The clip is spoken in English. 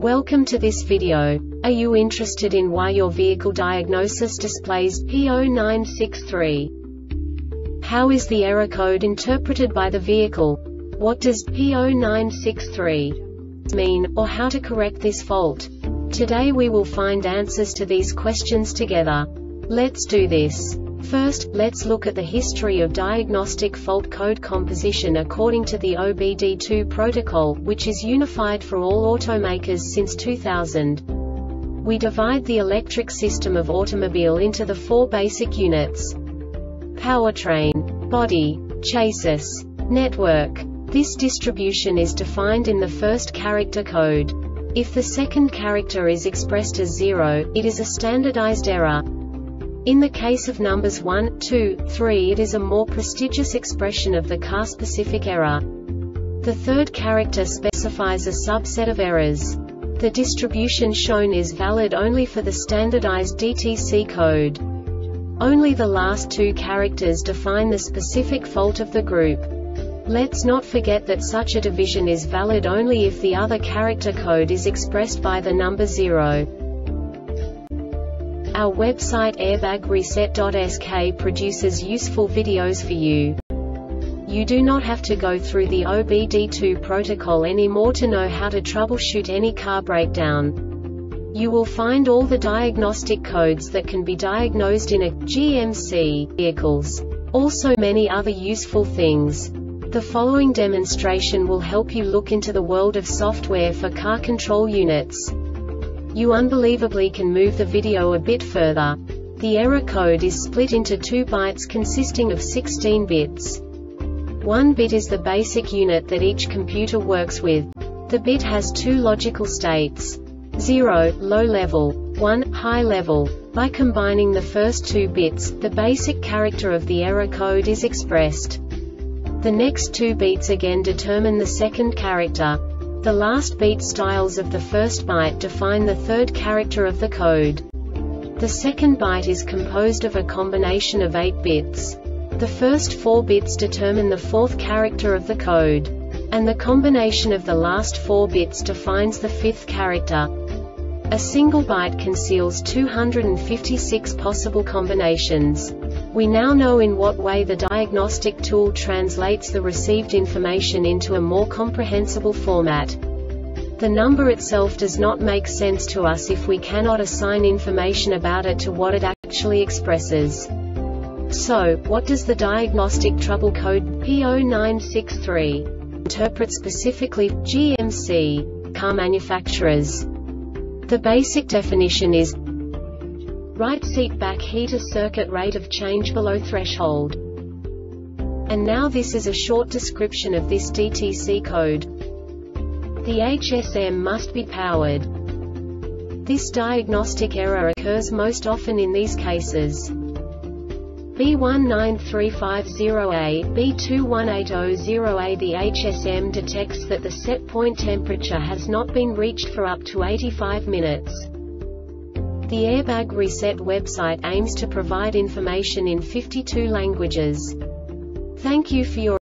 Welcome to this video. Are you interested in why your vehicle diagnosis displays P0963? How is the error code interpreted by the vehicle? What does P0963 mean, or how to correct this fault? Today we will find answers to these questions together. Let's do this. First, let's look at the history of diagnostic fault code composition according to the OBD2 protocol, which is unified for all automakers since 2000. We divide the electric system of automobile into the four basic units: powertrain, body, chassis, network. This distribution is defined in the first character code. If the second character is expressed as 0, it is a standardized error. In the case of numbers 1, 2, 3, it is a more prestigious expression of the car-specific error. The third character specifies a subset of errors. The distribution shown is valid only for the standardized DTC code. Only the last two characters define the specific fault of the group. Let's not forget that such a division is valid only if the other character code is expressed by the number 0. Our website airbagreset.sk produces useful videos for you. You do not have to go through the OBD2 protocol anymore to know how to troubleshoot any car breakdown. You will find all the diagnostic codes that can be diagnosed in a GMC vehicles. Also many other useful things. The following demonstration will help you look into the world of software for car control units. You unbelievably can move the video a bit further. The error code is split into 2 bytes consisting of 16 bits. 1 bit is the basic unit that each computer works with. The bit has 2 logical states: 0, low level, 1, high level. By combining the first 2 bits, the basic character of the error code is expressed. The next 2 beats again determine the second character. The last beat styles of the first byte define the third character of the code. The second byte is composed of a combination of 8 bits. The first 4 bits determine the fourth character of the code. And the combination of the last 4 bits defines the fifth character. A single byte conceals 256 possible combinations. We now know in what way the diagnostic tool translates the received information into a more comprehensible format. The number itself does not make sense to us if we cannot assign information about it to what it actually expresses. So, what does the diagnostic trouble code P0963 interpret specifically for GMC car manufacturers? The basic definition is right seat back heater circuit rate of change below threshold. And now this is a short description of this DTC code. The HSM must be powered. This diagnostic error occurs most often in these cases: B19350A, B21800A. The HSM detects that the set point temperature has not been reached for up to 85 minutes. The Airbag Reset website aims to provide information in 52 languages. Thank you for your